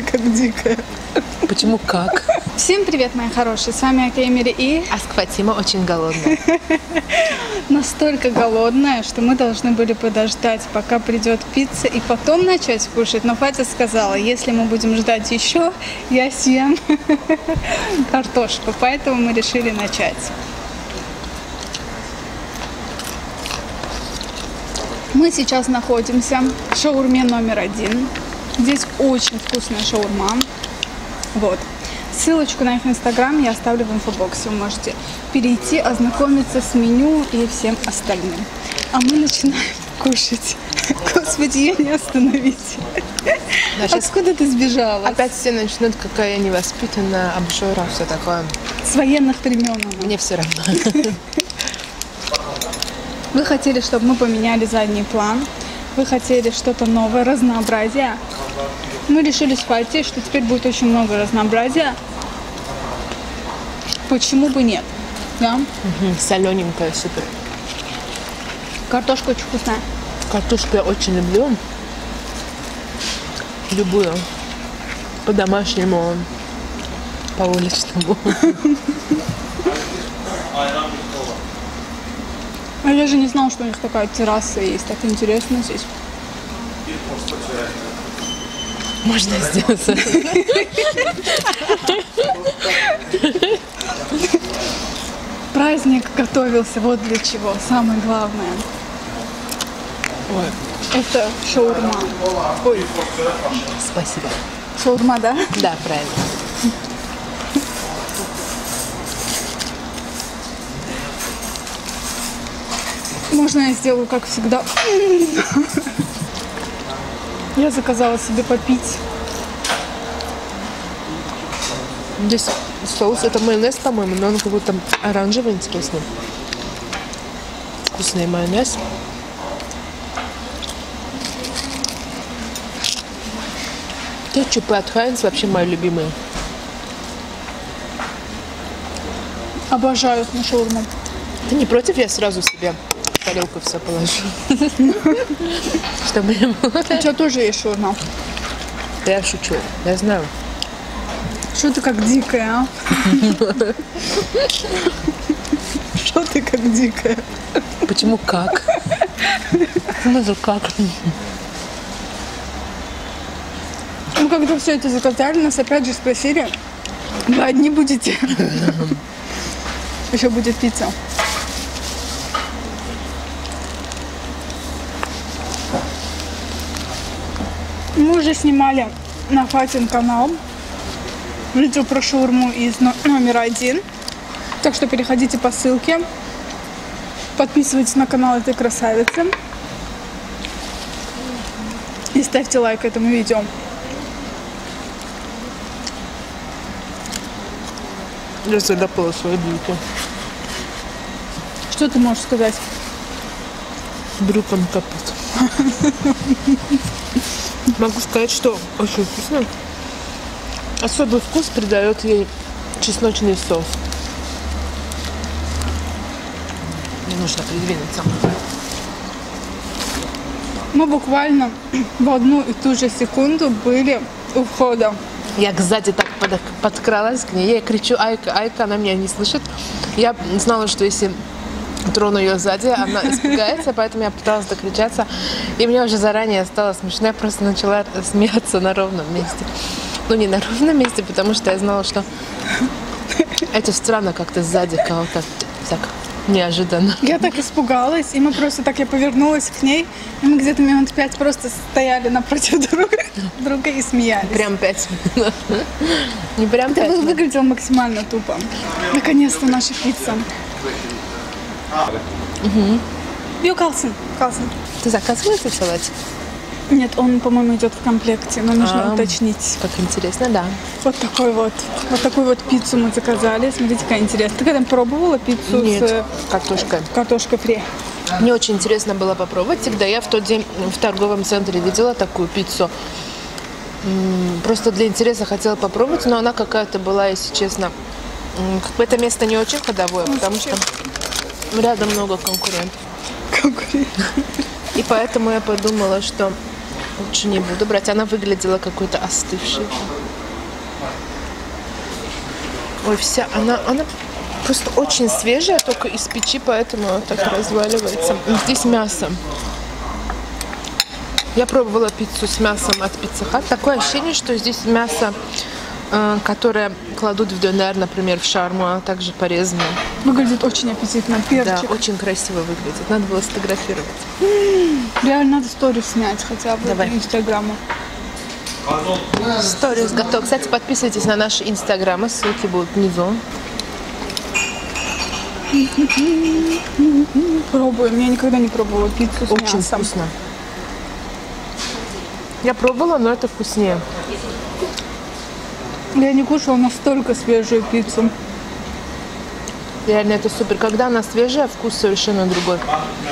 как дикая. Почему как? Всем привет, мои хорошие. С вами Акемери и... Аск Фатима очень голодная. Настолько голодная, что мы должны были подождать, пока придет пицца, и потом начать кушать. Но Фатя сказала, если мы будем ждать еще, я съем картошку. Поэтому мы решили начать. Мы сейчас находимся в шаурме номер 1. Здесь очень вкусная шаурма. Вот. Ссылочку на их инстаграм я оставлю в инфобоксе. Вы можете перейти, ознакомиться с меню и всем остальным. А мы начинаем кушать. Господи, я не остановить. Да, откуда ты сбежала? Опять все начнут, какая я невоспитанная, обжора, все такое. С военных времен. Мне все равно. Вы хотели, чтобы мы поменяли задний план. Вы хотели что-то новое, разнообразие. Мы решили с Фатей, что теперь будет очень много разнообразия. Почему бы нет? Да? Угу, солененькая, супер. Картошка очень вкусная. Картошку я очень люблю. Любую. По-домашнему, по-уличному. А я же не знала, что у них такая терраса есть. Так интересно здесь. Можно сделать. Праздник готовился вот для чего. Самое главное. Ой. Это шаурма. Ой. Спасибо. Шаурма, да? Да, правильно. Можно я сделаю, как всегда? Я заказала себе попить. Здесь соус, это майонез, по-моему, но он как будто оранжевый, интересный. Вкусный майонез. Кетчупы от Хайнц вообще мои любимые. Обожаю на шаурму. Ты не против, я сразу себе в тарелку все положу? Чтобы не было. У тебя тоже есть шаурма. Да я шучу, я знаю. Что ты как дикая, а? Что ты как дикая? Почему как? Смысл как? Ну, когда все это заказали, нас опять же спросили, вы одни будете? Еще будет пицца. Мы уже снимали на Фатин канал видео про шаурму из номера 1. Так что переходите по ссылке. Подписывайтесь на канал этой красавицы. И ставьте лайк этому видео. Я задопала свои брюки. Что ты можешь сказать? Брюкам капут. Могу сказать, что очень вкусно. Особый вкус придает ей чесночный соус. Мне нужно придвинуться. Мы буквально в одну и ту же секунду были у входа. Я сзади так подкралась к ней. Я ей кричу: Айка, Айка, она меня не слышит. Я знала, что если трону ее сзади, она испугается, поэтому я пыталась докричаться. И мне уже заранее стало смешно. Я просто начала смеяться на ровном месте. Ну, не на ровном месте, потому что я знала, что это странно как-то сзади кого-то так неожиданно. Я так испугалась, и мы просто так, я повернулась к ней, и мы где-то минут 5 просто стояли напротив друга и смеялись. Прям 5 минут. Не прям 5 Это минут. выглядело максимально тупо. Наконец-то наша пицца. Бью Калсен. Ты заказывала этот салатик? Нет, он, по-моему, идет в комплекте, но нужно уточнить. Как интересно, да. Вот такую вот пиццу мы заказали. Смотрите, какая интересная. Ты когда пробовала пиццу Нет, с картошкой фри? Мне очень интересно было попробовать. Всегда я в тот день в торговом центре видела такую пиццу. Просто для интереса хотела попробовать, но она какая-то была, если честно. Это место не очень ходовое, потому что рядом много конкурентов. И поэтому я подумала, что Лучше не буду брать. Она выглядела какой-то остывшей. Ой, вся она просто очень свежая, только из печи, поэтому так разваливается. Здесь мясо. Я пробовала пиццу с мясом от Pizza Hut. Такое ощущение, что здесь мясо, которое кладут в донер, например, в шаурму, оно также порезано. Выглядит очень аппетитно. Перчик. Да, очень красиво выглядит. Надо было сфотографировать. Реально надо сторис снять хотя бы Давай. в Инстаграму. Сторис готов. Кстати, подписывайтесь на наши инстаграмы, ссылки будут внизу. Пробуем. Я никогда не пробовала пиццу с Очень мясом. вкусно. Я пробовала, но это вкуснее. Я не кушала настолько свежую пиццу. Реально, это супер. Когда она свежая, вкус совершенно другой.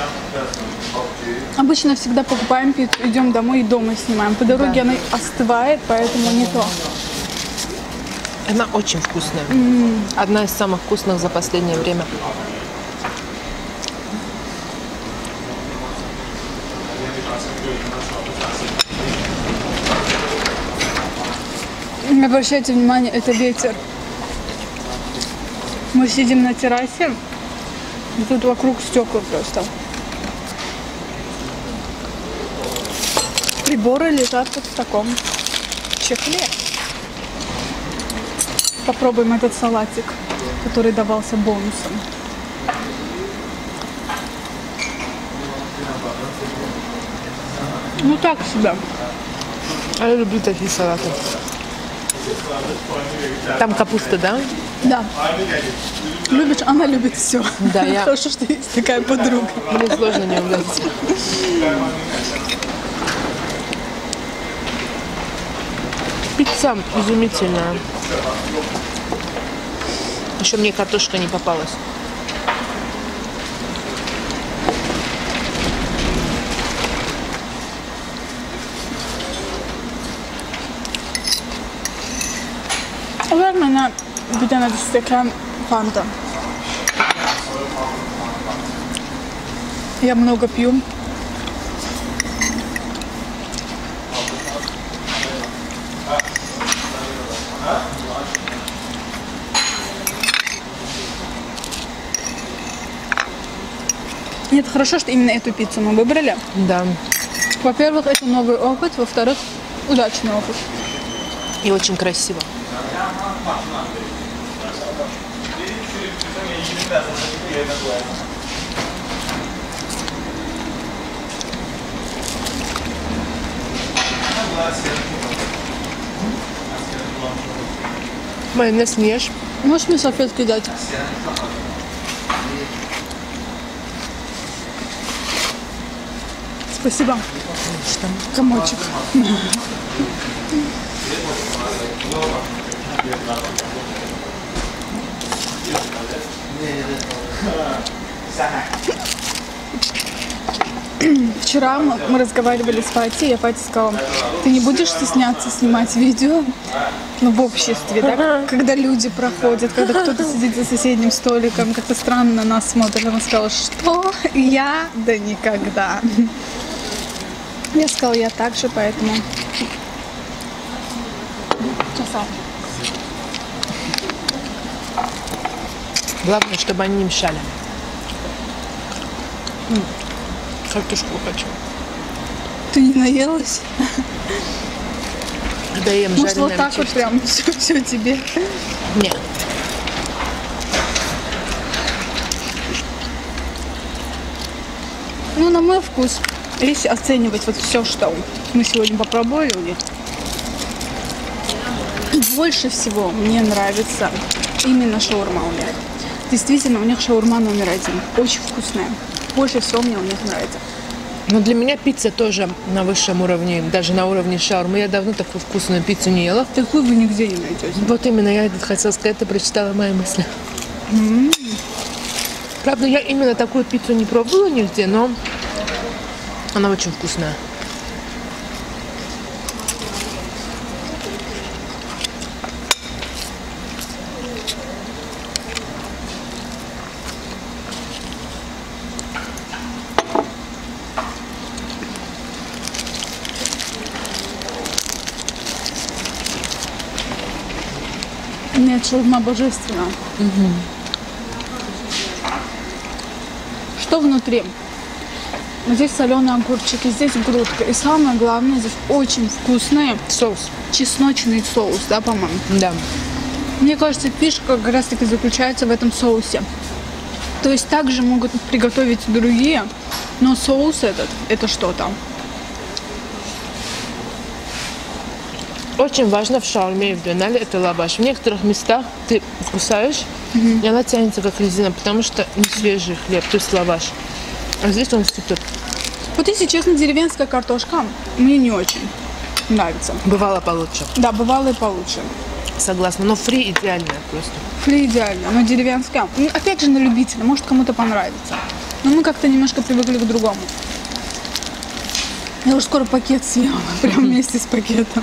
Обычно всегда покупаем пиццу, идем домой и дома снимаем. По дороге Да. она остывает, поэтому не то. Она очень вкусная. Одна из самых вкусных за последнее время. Не обращайте внимания, это ветер. Мы сидим на террасе, и тут вокруг стекла просто. Приборы лежат вот в таком чехле. Попробуем этот салатик, который давался бонусом. Ну так себе. А я люблю такие салаты. Там капуста, да? Да. Любишь, она любит все. Да, я- Хорошо, что есть такая подруга. Мне сложно не угодить. Пицца изумительная. Еще мне картошка не попалась. Наверное, где надо стакан фанта. Я много пью. Нет, хорошо, что именно эту пиццу мы выбрали. Да. Во-первых, это новый опыт. Во-вторых, удачный опыт. И очень красиво. Майонез не ешь. Можешь мне салфетки дать? Спасибо. Комочек. Вчера мы разговаривали с Фати, я Фати сказала, ты не будешь стесняться снимать видео, ну, в обществе, да, когда люди проходят, когда кто-то сидит за соседним столиком, как-то странно на нас смотрит. Она сказала, что я? Да никогда. Я сказала, я так же, поэтому... Часа. Главное, чтобы они не мешали. Картошку хочу. Ты не наелась? Когда ем Может, жареное вот так вот прям все тебе? Нет. Ну, на мой вкус, если оценивать вот все, что мы сегодня попробовали, больше всего мне нравится именно шаурма у них. Действительно, у них шаурма номер один. Очень вкусная. Больше всего мне у них нравится. Но для меня пицца тоже на высшем уровне, даже на уровне шаурмы. Я давно такую вкусную пиццу не ела. Такую вы нигде не найдете. Вот именно я это хотела сказать, ты прочитала мои мысли. Правда, я именно такую пиццу не пробовала нигде, но она очень вкусная. Нет, шаурма божественная. Что внутри? Здесь соленые огурчики, здесь грудка. И самое главное, здесь очень вкусный Соус. чесночный соус, да, по-моему? Да. Мне кажется, фишка как раз-таки заключается в этом соусе. То есть также могут приготовить другие, но соус этот, это что-то. Очень важно в шаурме и в донале это лаваш. В некоторых местах ты кусаешь, и она тянется как резина, потому что не свежий хлеб, то есть лаваш. А здесь он супер. Вот если честно, деревенская картошка мне не очень нравится. Бывало получше. Да, бывало и получше. Согласна. Но фри идеальная просто. Фри идеально, но деревенская. Опять же на любителя, может кому-то понравится. Но мы как-то немножко привыкли к другому. Я уже скоро пакет съела, прям вместе с пакетом.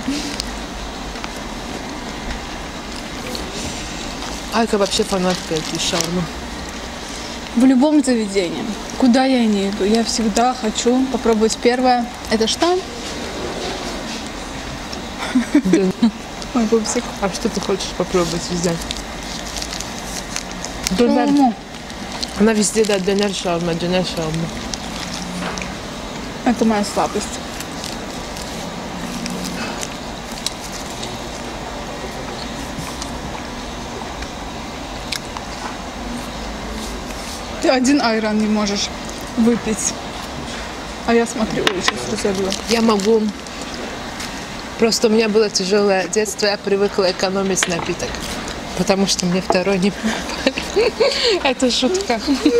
Айка вообще фанатка этой шаурмы. В любом заведении, куда я не иду, я всегда хочу попробовать первое. Это что? Ой, пупсик. А что ты хочешь попробовать везде? Донер. Она везде, да, донер шаурма, донер шаурма. Это моя слабость. Ты один айран не можешь выпить. А я смотрю, ой, сейчас разолью. Я могу. Просто у меня было тяжелое детство, я привыкла экономить напиток. Потому что мне второй не покупали. Это шутка.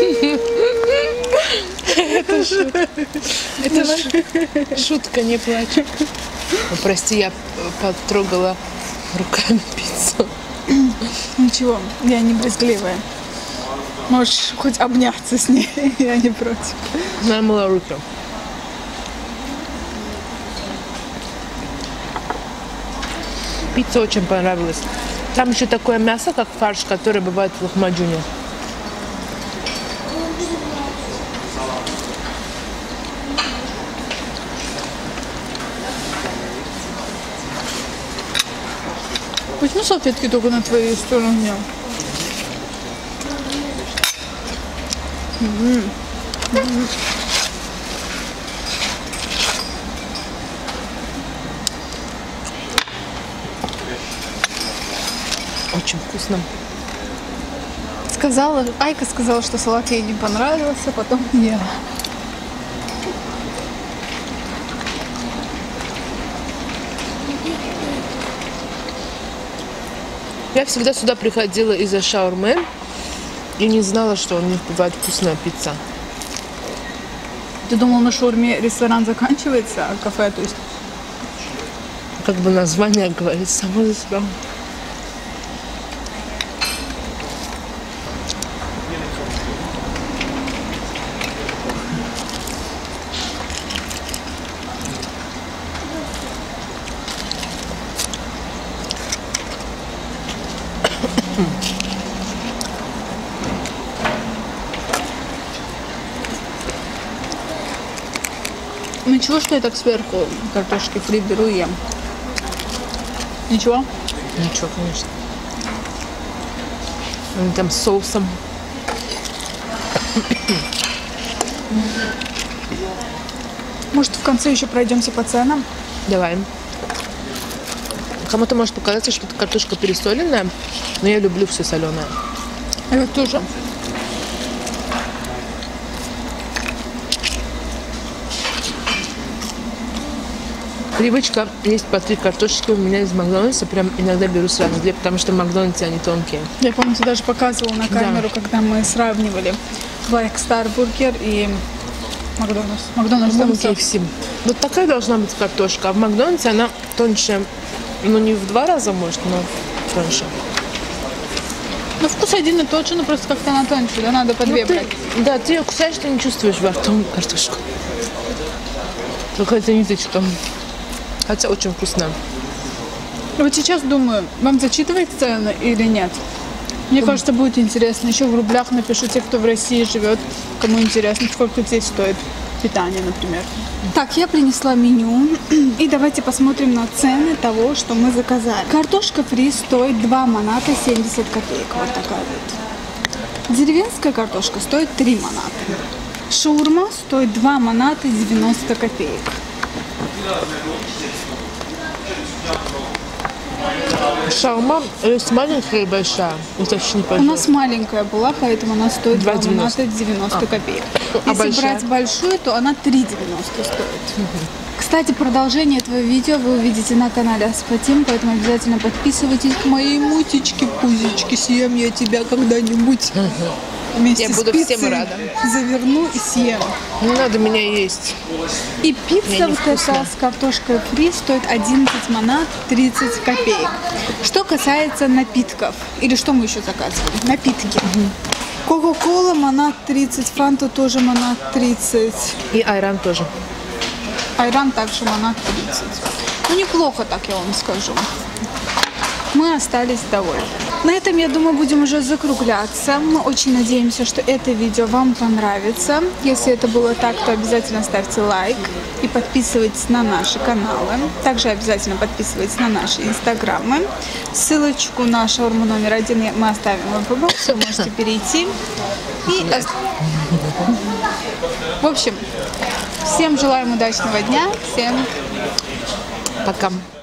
Это шутка. Это шутка, не плачь. Прости, я потрогала руками пиццу. Ничего, я не брезгливая. Можешь хоть обняться с ней, я не против. Она мыла руки. Пицца очень понравилась. Там еще такое мясо, как фарш, который бывает в лохмаджуне. Почему салфетки только на твоей стороне? Очень вкусно. Айка сказала, что салат ей не понравился, потом ела. Я всегда сюда приходила из-за шаурмы и не знала, что у них бывает вкусная пицца. Ты думал, на шаурме ресторан заканчивается, а кафе, то есть? Как бы название говорит само за себя. Ничего, что я так сверху картошки фри беру и ем? Ничего? Ничего, конечно. Они там с соусом. Может, в конце еще пройдемся по ценам? Давай. Кому-то может показаться, что эта картошка пересоленная, но я люблю все соленое. Я тоже. Привычка есть по 3 картошечки у меня из Макдональдса. Прям иногда беру сразу 2, потому что в Макдональдсе они тонкие. Я помню, ты даже показывала на камеру, когда мы сравнивали Black Star Burger и Макдональдс. Макдональдс там KFC. Вот такая должна быть картошка. А в Макдональдсе она тоньше, ну не в 2 раза, может, но тоньше. Ну, вкус один и тот же, но просто как-то она тоньше, да, надо по 2 брать. Да, ты ее кусаешь, ты не чувствуешь во рту картошку. Какая-то ниточка. Хотя очень вкусно. Вот сейчас думаю, вам зачитывать цены или нет? Мне кажется, будет интересно. Еще в рублях напишу те, кто в России живет, кому интересно, сколько здесь стоит. питания, например. Так, я принесла меню. И давайте посмотрим на цены того, что мы заказали. Картошка фри стоит 2 маната 70 копеек. Вот такая вот. Деревенская картошка стоит 3 маната. Шаурма стоит 2 маната 90 копеек. Шаурма есть маленькая и большая. Уточни, У пожалуйста. нас маленькая была, поэтому она стоит 2 маната 90 копеек. А Если большая? брать большую, то она 3,90 стоит. Кстати, продолжение этого видео вы увидите на канале Аспатим, поэтому обязательно подписывайтесь к моей мутечке, пузичке. Съем я тебя когда-нибудь. Вместе Я с буду пиццей всем рада. заверну и съем. Не надо меня есть. И пицца Мне вот эта с картошкой фри стоит 11 манат 30 копеек. Что касается напитков, или что мы еще заказывали? Напитки. Кока-кола манат 30, фанта тоже манат 30. И айран тоже. Айран также манат 30. Ну, неплохо, так я вам скажу. Мы остались довольны. На этом, я думаю, будем уже закругляться. Мы очень надеемся, что это видео вам понравится. Если это было так, то обязательно ставьте лайк и подписывайтесь на наши каналы. Также обязательно подписывайтесь на наши инстаграмы. Ссылочку на шаурму номер 1 мы оставим в инфобоксе. Вы можете перейти. В общем, всем желаем удачного дня. Всем Пока.